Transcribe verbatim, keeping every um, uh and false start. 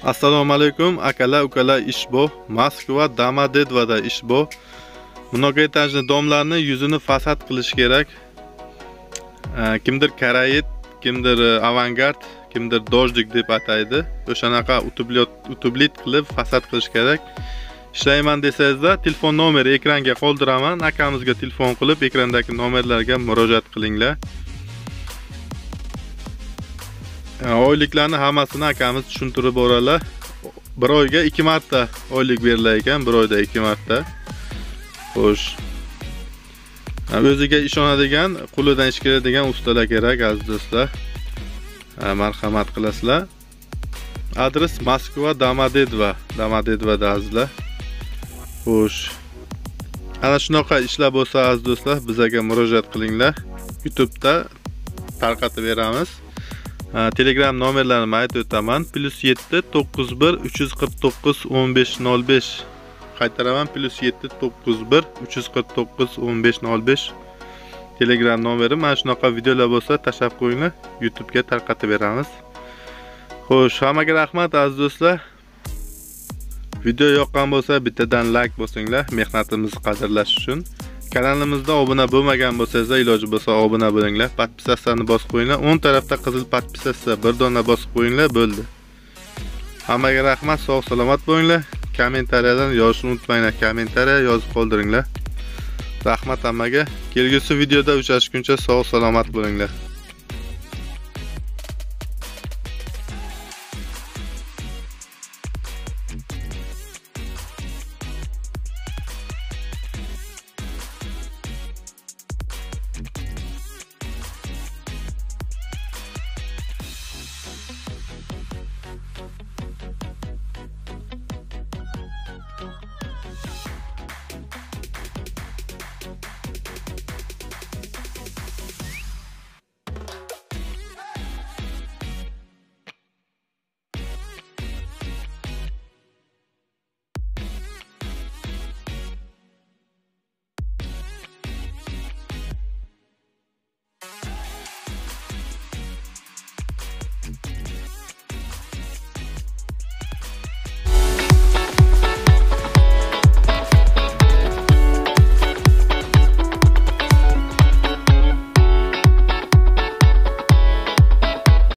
Assalomu alaykum akalar, ukalar, ish bu. Moskva Domodedovoda ish bu. Mnogoetajli domlarni yuzini fasad qilish kerak. Kimdir karayit, kimdir avangard, kimdir dojdik deb ataydi. O'shanaqa utublit qilib fasad qilish kerak. Ishlayman desangizda telefon nomeri ekranga qoldiraman. Akamizga telefon qilib ekrandagi nomerlarga murojaat qilinglar. Oyliklarni hammasini akamiz tushuntirib boradilar. Bir oyga ikki marta oylik berilar ekan, bir oyda ikki marta. Xo'sh. O'ziga ishonadigan, qo'lidan ish keladigan ustalar kerak, aziz do'stlar. Marhamat qilasizlar. Adres Moskva Domodedova, Domodedovada azizlar. Xo'sh. Ana shunaqa ishlar bo'lsa, aziz do'stlar, bizga murojaat qilinglar. YouTube'da tarqatib beramiz. Telegram nomerlarini aytib o'taman. plus yetti to'qqiz bir uch yuz qirq to'qqiz o'n besh nol besh. Qaytaraman. plus yetti to'qqiz bir uch yuz qirq to'qqiz o'n besh nol besh. Telegram nomerim. Mana shunaqa videolar bo'lsa, tashlab qo'yinglar. YouTube'ga tarqatib beramiz. Xo'sh, hammaga rahmat aziz do'stlar. Video yoqqan bo'lsa, bittadan like bosinglar, mehnatimizni qadrlash uchun. Kanalimizda obuna bo'lmagan bo'lsangiz, iloji bo'lsa obuna bo'linglar. Podpisatsiyani bosib qo'yinglar. o'ng tarafda qizil podpisatsiya bir dona bosib qo'yinglar, bo'ldi. Hammaga rahmat, sog' salomat bo'linglar. Kommentariyadan yozishni unutmanglar. Kommentariya yozib qoldiringlar. Rahmat hammaga. Kelgusi videoda uchrashguncha sog' salomat bo'linglar.